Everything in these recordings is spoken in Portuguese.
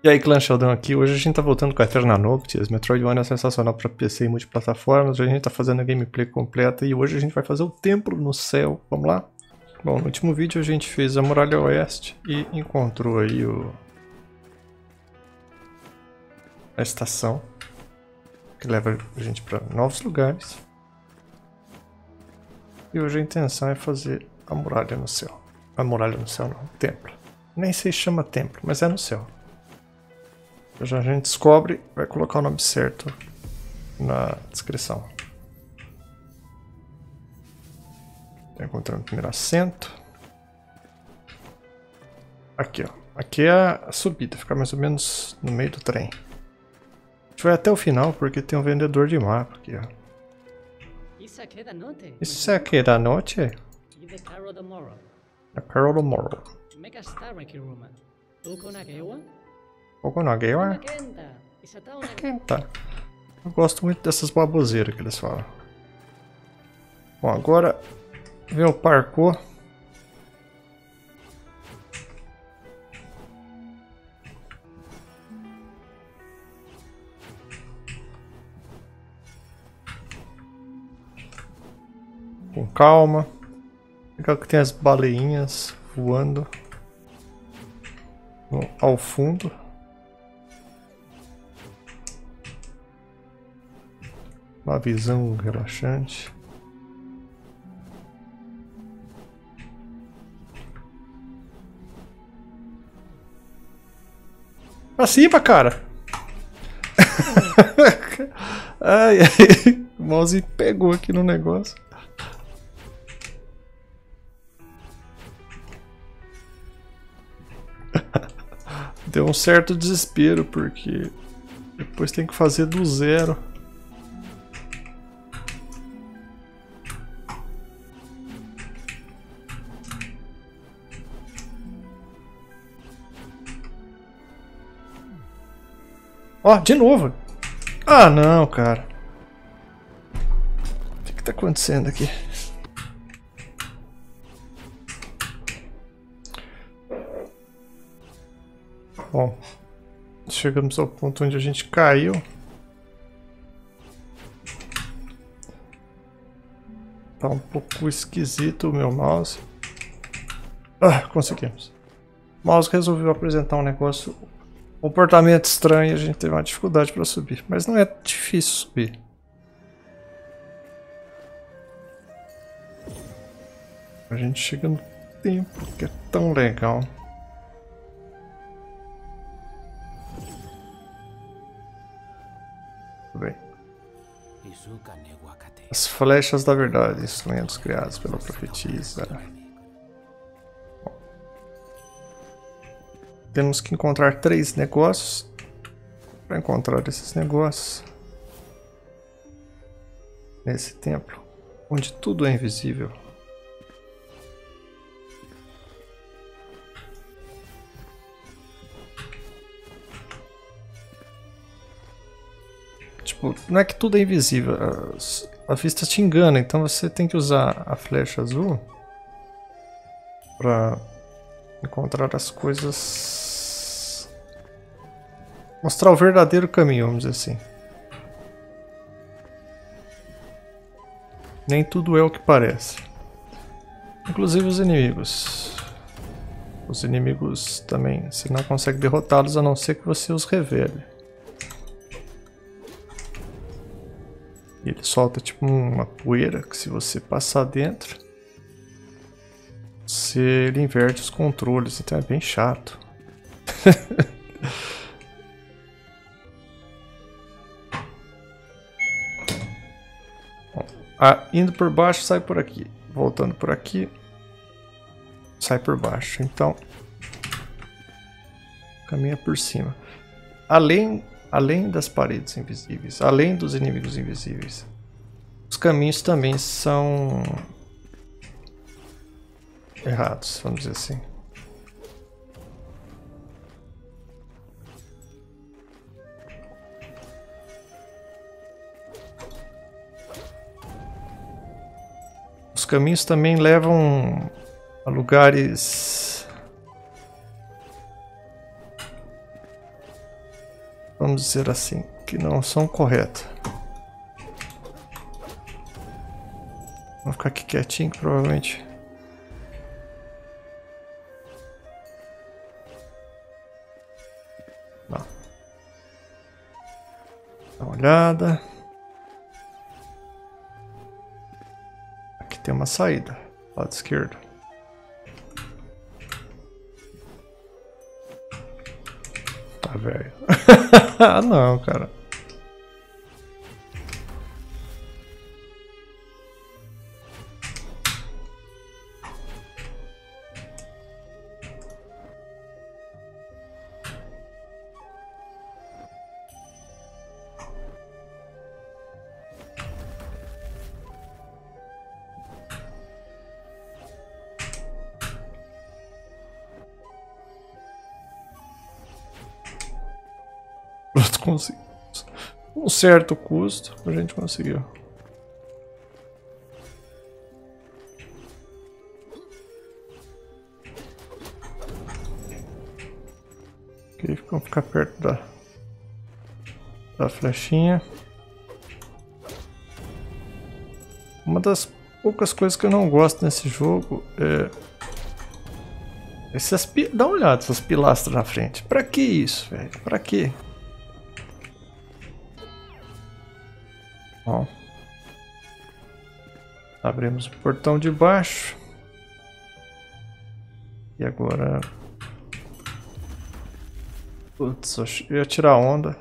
E aí, Clã Sheldon aqui. Hoje a gente tá voltando com a Eterna Noctis. Metroidvania é sensacional pra PC e multiplataformas. Hoje a gente tá fazendo a gameplay completa e hoje a gente vai fazer o Templo no Céu. Vamos lá? Bom, no último vídeo a gente fez a Muralha Oeste e encontrou aí a estação que leva a gente pra novos lugares. E hoje a intenção é fazer a Muralha no Céu. A Muralha no Céu não, o Templo. Nem sei se chama Templo, mas é no céu. Já a gente descobre, vai colocar o nome certo na descrição. Tô encontrando o primeiro assento. Aqui, ó. Aqui é a subida, fica mais ou menos no meio do trem. A gente vai até o final porque tem um vendedor de mapa aqui, ó. Isso aqui é da noite? É Carol do Morrow. Okonagewa? Kenta. Eu gosto muito dessas baboseiras que eles falam. Bom, agora vem o parkour. Com calma. Legal que tem as baleinhas voando ao fundo. Uma visão relaxante. Pra cima, cara! Ai, ai, o mouse pegou aqui no negócio. Deu um certo desespero, porque depois tem que fazer do zero. Ó, de novo! Ah, não, cara. O que tá acontecendo aqui? Bom, chegamos ao ponto onde a gente caiu. Tá um pouco esquisito o meu mouse. Ah, conseguimos. O mouse resolveu apresentar um negócio, um comportamento estranho e a gente teve uma dificuldade para subir. Mas não é difícil subir. A gente chega no tempo que é tão legal. Bem. As flechas da verdade, instrumentos criados pela profetisa. Bom. Temos que encontrar 3 negócios. Para encontrar esses negócios nesse templo, onde tudo é invisível. Tipo, não é que tudo é invisível, a vista te engana, então você tem que usar a flecha azul para encontrar as coisas, mostrar o verdadeiro caminho, vamos dizer assim. Nem tudo é o que parece, inclusive os inimigos. Os inimigos também, você não consegue derrotá-los a não ser que você os revele. E ele solta tipo uma poeira que, se você passar dentro, ele inverte os controles, então é bem chato. Bom, indo por baixo, sai por aqui. Voltando por aqui, sai por baixo. Então, caminha por cima. Além das paredes invisíveis, além dos inimigos invisíveis, os caminhos também são errados, vamos dizer assim. Os caminhos também levam a lugares vamos dizer assim, que não são corretas. Vou ficar aqui quietinho, que provavelmente... Não. Dá uma olhada. Aqui tem uma saída, lado esquerdo. Tá, velho. Ah, não, cara. Nós conseguimos. Um certo custo, a gente conseguiu. Ok, vamos ficar perto da flechinha. Uma das poucas coisas que eu não gosto nesse jogo é... Dá uma olhada essas pilastras na frente. Pra que isso, velho? Pra quê? Bom. Abrimos o portão de baixo. E agora... Putz, eu ia tirar onda.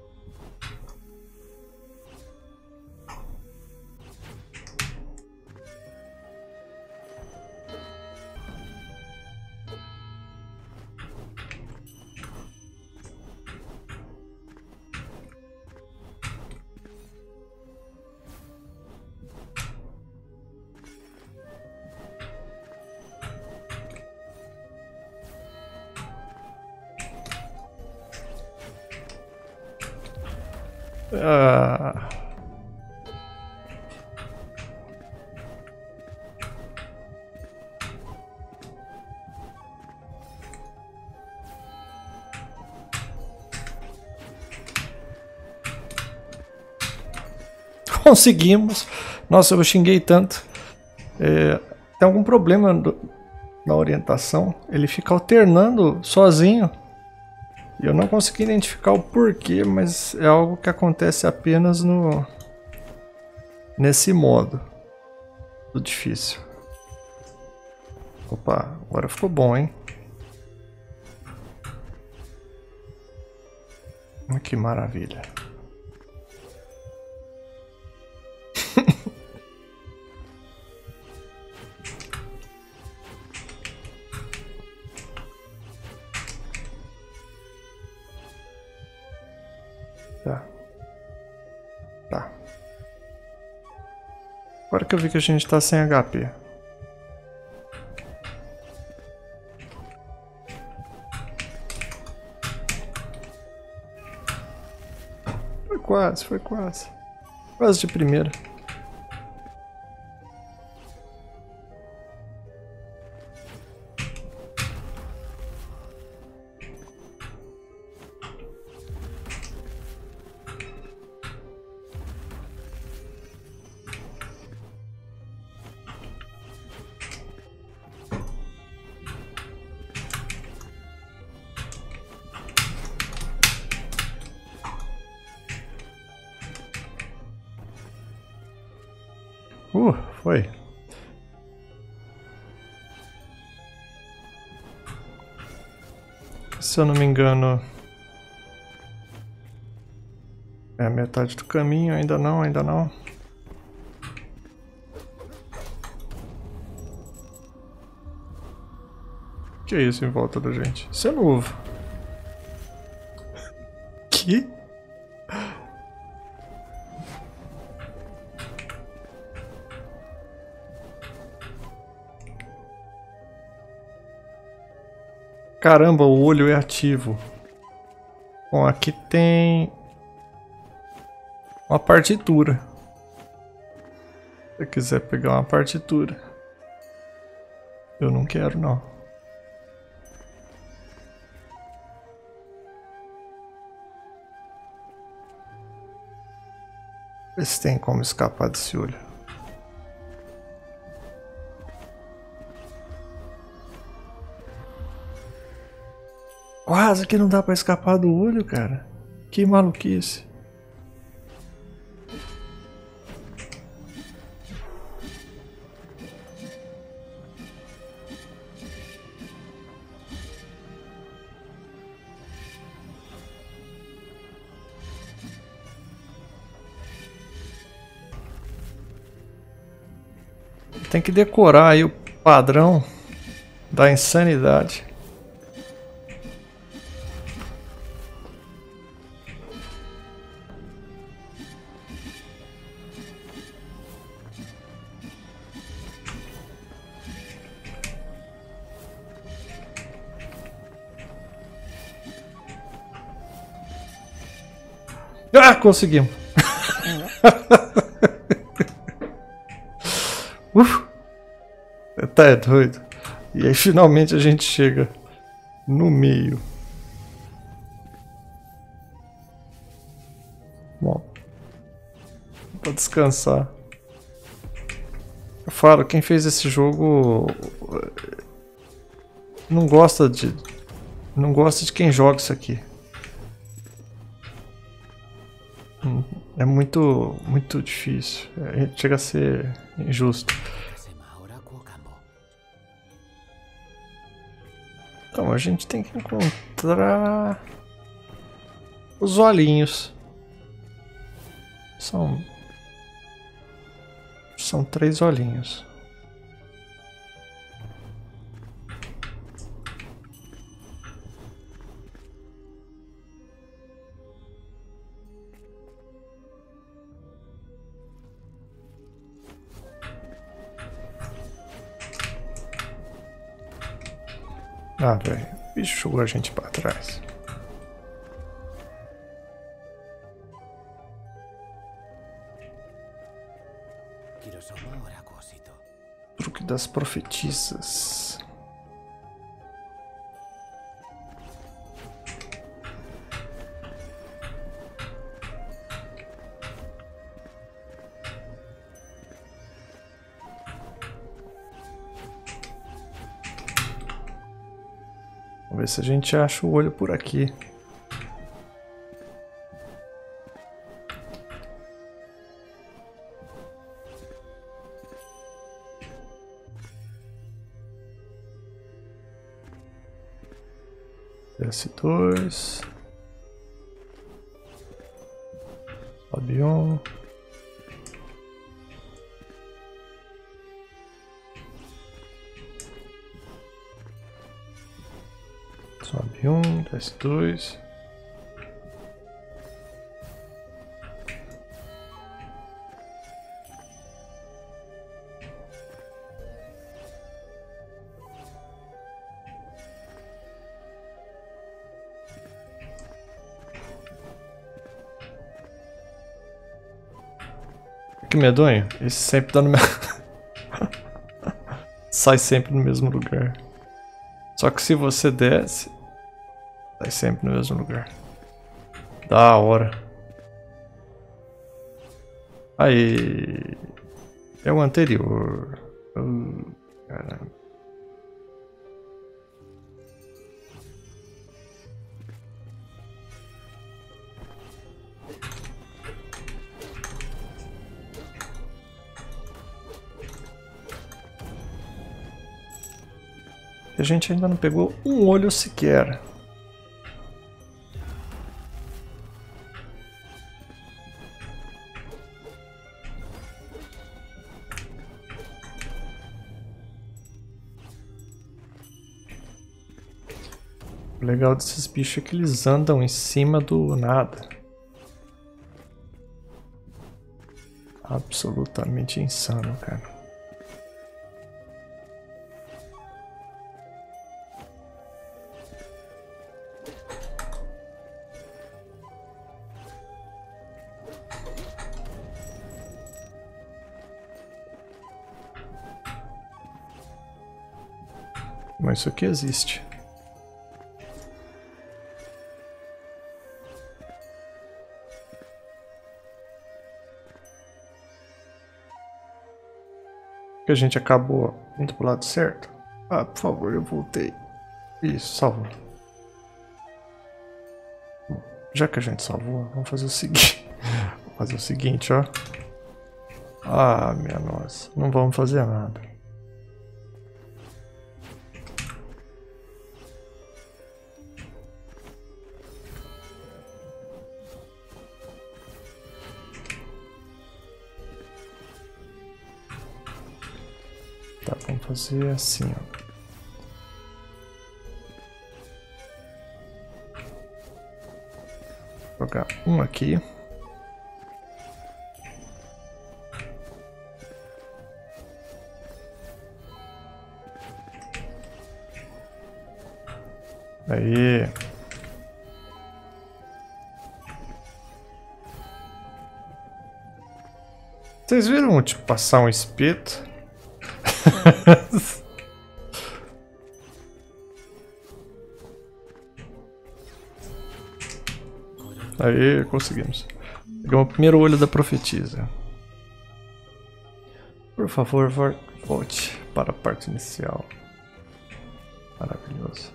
Ah. Conseguimos. Nossa, eu xinguei tanto. Tem algum problema na orientação? Ele fica alternando sozinho. E eu não consegui identificar o porquê, mas é algo que acontece apenas nesse modo do difícil. Opa, agora ficou bom, hein? Que maravilha. Tá. Agora que eu vi que a gente tá sem HP. Foi quase, foi quase. Quase de primeira. Foi. Se eu não me engano... É a metade do caminho, ainda não, ainda não. O que é isso em volta da gente? Isso é novo. Que? Caramba, o olho é ativo. Bom, aqui tem uma partitura. Se você quiser pegar uma partitura. Eu não quero, não. Ver se tem como escapar desse olho. Quase que não dá pra escapar do olho, cara. Que maluquice. Tem que decorar aí o padrão da insanidade. Ah, conseguimos. Tá doido. E aí finalmente a gente chega no meio. Bom, pra descansar. Eu falo, quem fez esse jogo não gosta de quem joga isso aqui. É muito difícil. Chega a ser injusto. Então a gente tem que encontrar os olhinhos. São 3 olhinhos. Ah, velho, o bicho jogou a gente pra trás. Truque das profetisas. Vamos ver se a gente acha o olho por aqui. S2. Sobe 1. Sobe 1, desce 2. Que medonho. Esse sempre dá no mesmo... Sai sempre no mesmo lugar. Só que se você desce, sai sempre no mesmo lugar. Da hora. Aí. É o anterior. Caramba. A gente ainda não pegou um olho sequer. O legal desses bichos é que eles andam em cima do nada. Absolutamente insano, cara. Mas isso aqui existe. que a gente acabou indo pro lado certo. Ah, por favor, eu voltei. Isso, salvou. Já que a gente salvou, vamos fazer o seguinte. Vamos fazer o seguinte, ó. Ah, minha nossa. Não vamos fazer nada. Tá, vamos fazer assim, ó. Jogar um aqui. Aí. Vocês viram, tipo, passar um espeto? Aí, conseguimos. Pegamos o primeiro olho da profetisa. Por favor, volte para a parte inicial. Maravilhoso.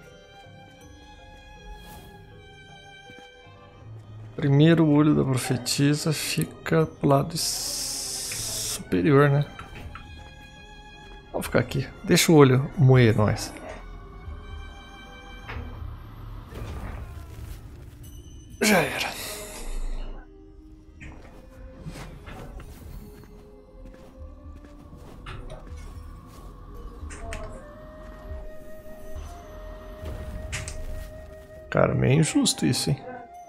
Primeiro olho da profetisa fica pro lado superior, né? Vamos ficar aqui. Deixa o olho moer nós. Já era. Cara, meio injusto isso, hein?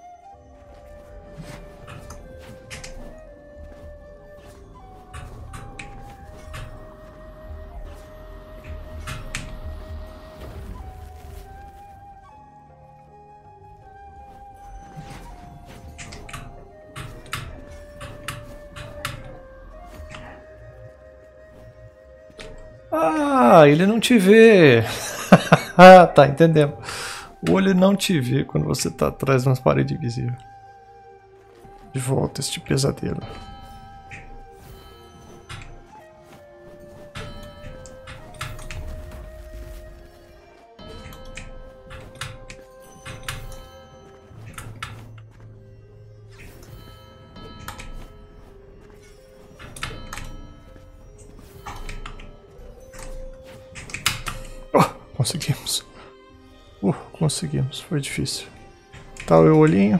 Ah, ele não te vê. Ah, tá, entendendo. O olho não te vê quando você tá atrás de umas paredes invisíveis. De volta este pesadelo. Conseguimos. Conseguimos. Foi difícil. Tá o olhinho.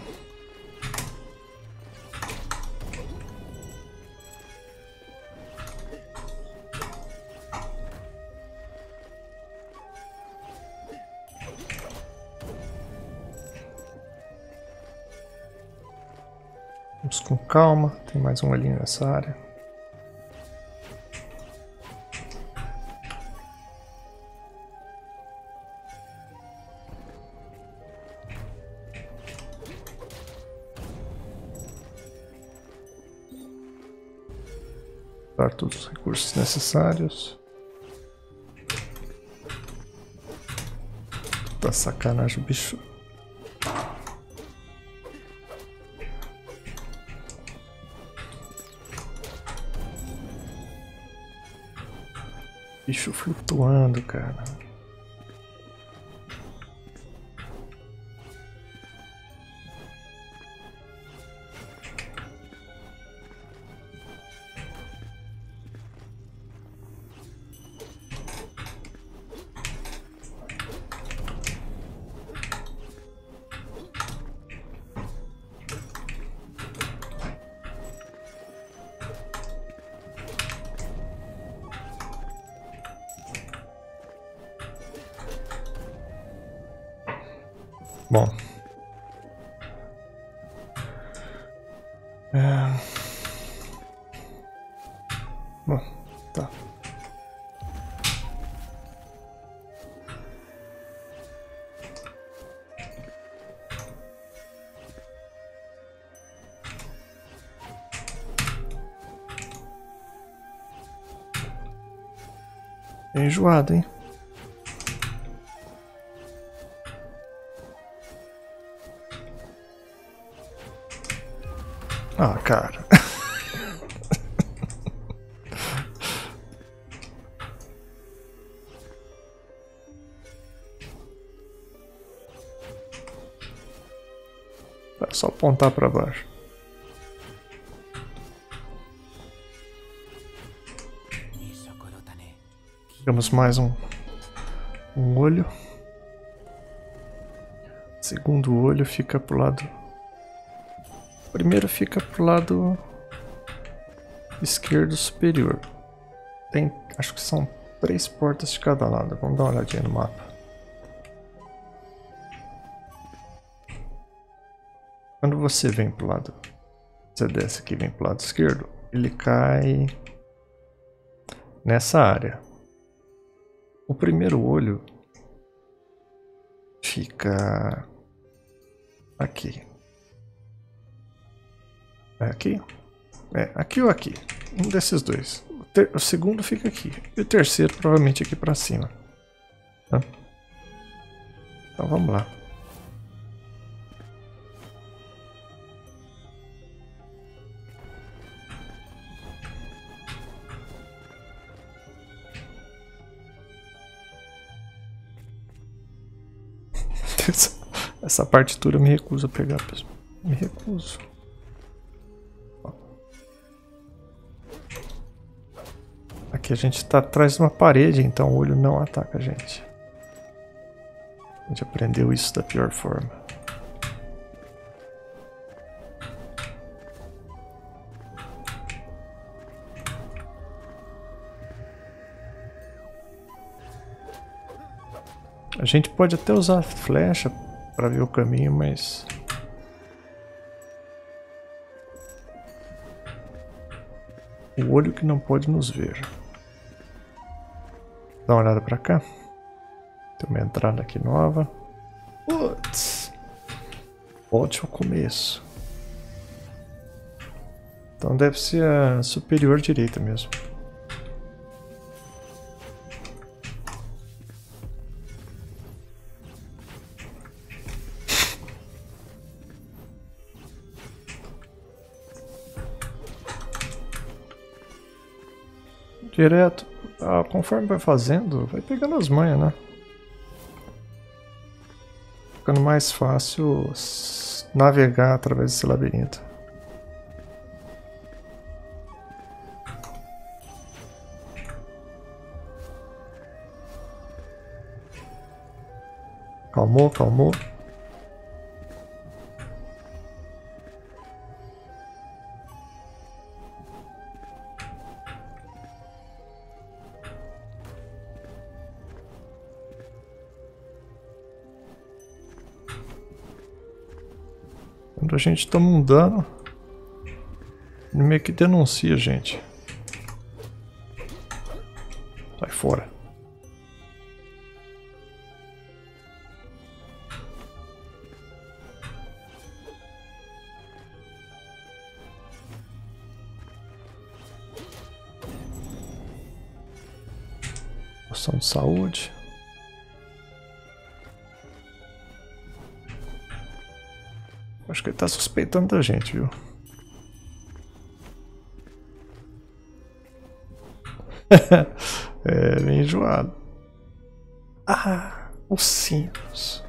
Vamos com calma. Tem mais um olhinho nessa área. Dar todos os recursos necessários. Tá sacanagem, bicho. Bicho flutuando, cara. Bom. Bom, tá. É enjoado, hein? Ah, cara. É só apontar para baixo. Temos mais um olho. Segundo olho fica pro lado. Primeiro fica pro lado esquerdo superior. Tem, acho que são 3 portas de cada lado. Vamos dar uma olhadinha no mapa. Quando você vem pro lado, você desce aqui e vem pro lado esquerdo, ele cai nessa área. O primeiro olho fica aqui. É aqui? É, aqui ou aqui? Um desses dois. O segundo fica aqui. E o terceiro provavelmente aqui pra cima. Tá? Então vamos lá. Essa partitura eu me recuso a pegar, pessoal. Me recuso. Aqui a gente está atrás de uma parede, então o olho não ataca a gente. A gente aprendeu isso da pior forma. A gente pode até usar flecha para ver o caminho, mas o olho que não pode nos ver. Dá uma olhada para cá. Tem uma entrada aqui nova. Putz! Volte ao começo. Então deve ser a superior direita mesmo. Direto. Ah, conforme vai fazendo, vai pegando as manhas, né? Ficando mais fácil navegar através desse labirinto. Calmou, calmou. Quando a gente toma um dano, ele meio que denuncia a gente. Sai fora. Poção de saúde. Acho que ele tá suspeitando da gente, viu? É, bem enjoado. Ah, os sinos.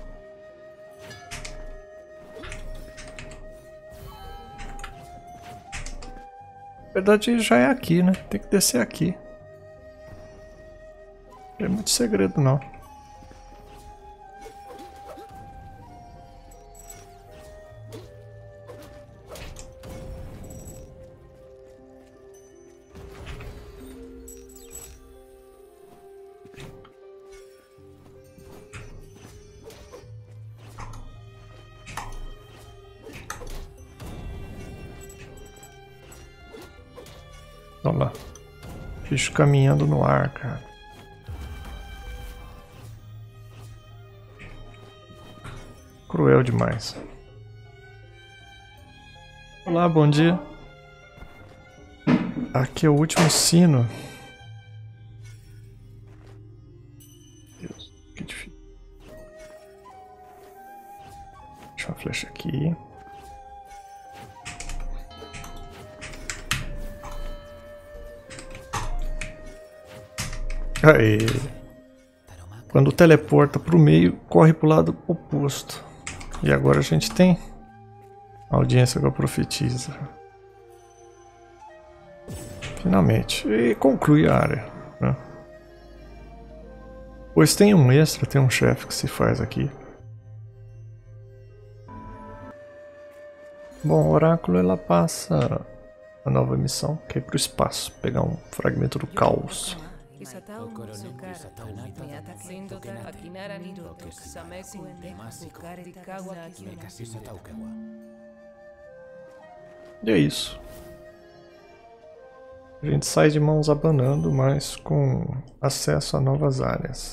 Na verdade já é aqui, né? Tem que descer aqui. Não é muito segredo, não. Olha lá. Bicho caminhando no ar, cara. Cruel demais. Olá, bom dia. Aqui é o último sino. Deus, que difícil. Deixa uma flecha aqui. Aí. Quando teleporta para o meio, corre para o lado oposto. E agora a gente tem A audiência que eu profetizo. Finalmente. E conclui a área, né? Pois tem um extra, tem um chefe que se faz aqui. Bom, o oráculo ela passa a nova missão, que é ir pro espaço, pegar um fragmento do caos. E é isso. A gente sai de mãos abanando, mas com acesso a novas áreas.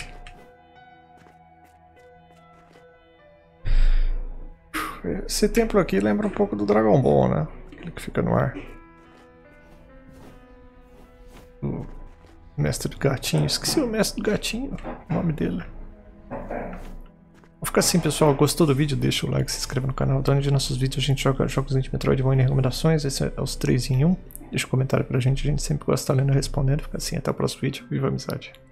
Esse templo aqui lembra um pouco do Dragon Ball, né? Aquele que fica no ar. O mestre do gatinho. Esqueci o mestre do gatinho, o nome dele. Vou ficar assim, pessoal. Gostou do vídeo? Deixa o like, se inscreva no canal. Onde de nossos vídeos a gente joga jogos de Metroidvania e recomendações. Esse é os 3 em 1. Deixa um comentário pra gente. A gente sempre gosta de estar lendo e respondendo. Fica assim, até o próximo vídeo. Viva a amizade!